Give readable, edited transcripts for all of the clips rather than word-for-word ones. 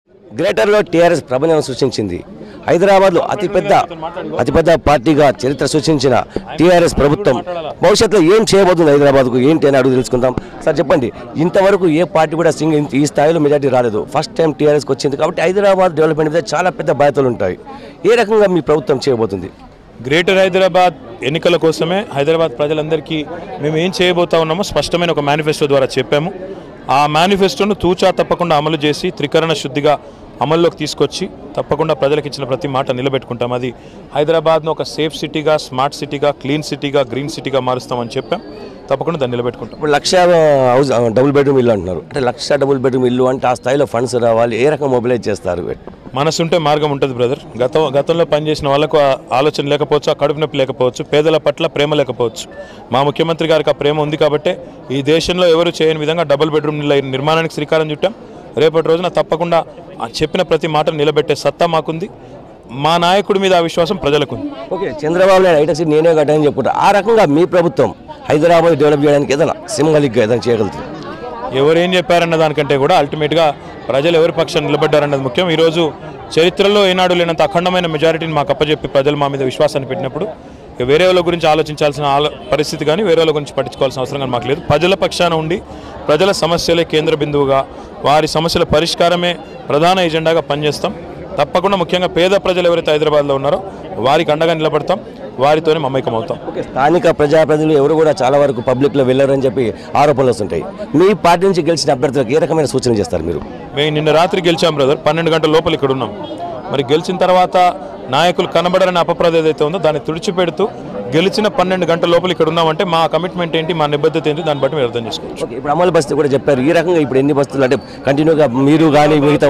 గ్రేటర్లో TRS ప్రపంచం సృష్టించింది. హైదరాబాద్లో అతిపెద్ద పార్టీగా చరిత్ర సృష్టించిన టీఆర్ఎస్ ప్రభుత్వం భవిష్యత్తులో ఏం చేయబోతుంది హైదరాబాద్కు ఏంటి అని అడుగు తెలుసుకుందాం. సార్ చెప్పండి, ఇంతవరకు ఏ పార్టీ కూడా ఈ స్థాయిలో మెజార్టీ రాలేదు. ఫస్ట్ టైం టీఆర్ఎస్కి వచ్చింది కాబట్టి హైదరాబాద్ డెవలప్మెంట్ మీద చాలా పెద్ద బాధ్యతలు ఉంటాయి. ఏ రకంగా మీ ప్రభుత్వం చేయబోతుంది? గ్రేటర్ హైదరాబాద్ ఎన్నికల కోసమే హైదరాబాద్ ప్రజలందరికీ మేము ఏం చేయబోతా ఉన్నామో స్పష్టమైన ఒక మేనిఫెస్టో ద్వారా చెప్పాము. ఆ మేనిఫెస్టోను తూచా తప్పకుండా అమలు చేసి త్రికరణ శుద్ధిగా అమల్లోకి తీసుకొచ్చి తప్పకుండా ప్రజలకు ఇచ్చిన ప్రతి మాట నిలబెట్టుకుంటాం. అది హైదరాబాద్ను ఒక సేఫ్ సిటీగా, స్మార్ట్ సిటీగా, క్లీన్ సిటీగా, గ్రీన్ సిటీగా మారుస్తామని చెప్పాం. తప్పకుండా దాన్ని నిలబెట్టుకుంటాం. ఇప్పుడు 1,00,000 డబుల్ బెడ్రూమ్ ఇల్లు అంటున్నారు. అంటే 1,00,000 డబుల్ బెడ్రూమ్ ఇల్లు అంటే ఆ స్థాయిలో ఫండ్స్ రావాలి. ఏ రకంగా మొబిలైజ్ చేస్తారు? మనసుంటే మార్గం ఉంటుంది బ్రదర్. గతంలో పనిచేసిన వాళ్ళకు ఆలోచన లేకపోవచ్చు, ఆ కడుపు నొప్పి లేకపోవచ్చు, పేదల పట్ల ప్రేమ లేకపోవచ్చు. మా ముఖ్యమంత్రి గారికి ఆ ప్రేమ ఉంది కాబట్టి ఈ దేశంలో ఎవరు చేయని విధంగా డబుల్ బెడ్రూమ్ నిర్మాణానికి శ్రీకారం చుట్టాం. రేపటి రోజున తప్పకుండా చెప్పిన ప్రతి మాటను నిలబెట్టే సత్తా మాకుంది. మా నాయకుడి మీద ఆ విశ్వాసం ప్రజలకు ఉంది. ఓకే, చంద్రబాబు నాయుడు హైటెక్ సిటీ నేనే కట్టానని చెప్పుకుంటారు. ఆ రకంగా మీ ప్రభుత్వం హైదరాబాద్ డెవలప్ చేయడానికి ఏదైనా సింబాలిక్గా ఏదైనా చేయగలుగుతుంది? ఎవరేం చెప్పారన్న దానికంటే కూడా అల్టిమేట్గా ప్రజలు ఎవరి పక్షాన్ని నిలబడ్డారన్నది ముఖ్యం. ఈరోజు చరిత్రలో ఏనాడు లేనంత అఖండమైన మెజారిటీని మాకు అప్పచెప్పి ప్రజలు మా మీద విశ్వాసాన్ని పెట్టినప్పుడు వేరే వాళ్ళ గురించి ఆలోచించాల్సిన పరిస్థితి కానీ వేరే వాళ్ళ గురించి పట్టించుకోవాల్సిన అవసరం కానీ మాకు లేదు. ప్రజల పక్షాన ఉండి ప్రజల సమస్యలే కేంద్ర బిందువుగా, వారి సమస్యల పరిష్కారమే ప్రధాన ఎజెండాగా పనిచేస్తాం. తప్పకుండా ముఖ్యంగా పేద ప్రజలు ఎవరైతే హైదరాబాద్లో ఉన్నారో వారికి అండగా నిలబడతాం, వారితోనే మమైకం అవుతాం. స్థానిక ప్రజాప్రతినిధులు ఎవరు కూడా చాలా వరకు పబ్లిక్లో వెళ్ళారని చెప్పి ఆరోపణలు వస్తుంటాయి. మీ పార్టీ నుంచి గెలిచిన అభ్యర్థులకు ఏ రకమైన సూచన చేస్తారు మీరు? మేము నిన్న రాత్రి గెలిచాం బ్రదర్, 12 గంటల లోపల ఇక్కడ ఉన్నాం. మరి గెలిచిన తర్వాత నాయకులు కనబడరని అపప్రద ఏదైతే ఉందో దాన్ని తుడిచిపెడుతూ గెలిచిన 12 గంటల లోపల ఇక్కడ ఉన్నామంటే మా కమిట్మెంట్ ఏంటి, మా నిబద్ధత ఏంటి, దాన్ని బట్టి మీరు అర్థం చేసుకోవచ్చు. ఇప్పుడు అమలు బస్తీ కూడా చెప్పారు. ఈ రకంగా ఇప్పుడు ఎన్ని బస్తులు అంటే కంటిన్యూగా మీరు కానీ మిగతా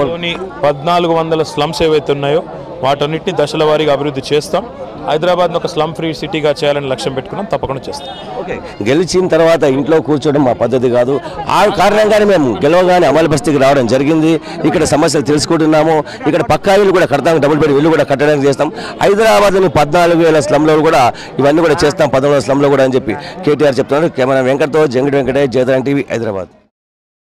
1400 స్లమ్స్ ఏవైతే ఉన్నాయో వాటన్నిటిని దశల వారీగా అభివృద్ధి చేస్తాం. హైదరాబాద్ను ఒక స్లమ్ ఫ్రీ సిటీగా చేయాలని లక్ష్యం పెట్టుకున్నాం. తప్పకుండా చేస్తాం. ఓకే, గెలిచిన తర్వాత ఇంట్లో కూర్చోవడం మా పద్ధతి కాదు. ఆ కారణంగానే మేము గెలవగానే అమలు బస్తీకి రావడం జరిగింది. ఇక్కడ సమస్యలు తెలుసుకుంటున్నాము. ఇక్కడ పక్కా ఇల్లు కూడా కడతాం, డబుల్ బెడ్ ఇల్లు కూడా కట్టడానికి చేస్తాం. హైదరాబాద్లోని 14,000 స్లమ్లో కూడా ఇవన్నీ కూడా చేస్తాం, 14,000 స్లమ్లో కూడా అని చెప్పి కేటీఆర్ చెప్తున్నారు. కెమెరా వెంకట్తో జంగిడి వెంకటేష్, జయతరం టీవీ, హైదరాబాద్.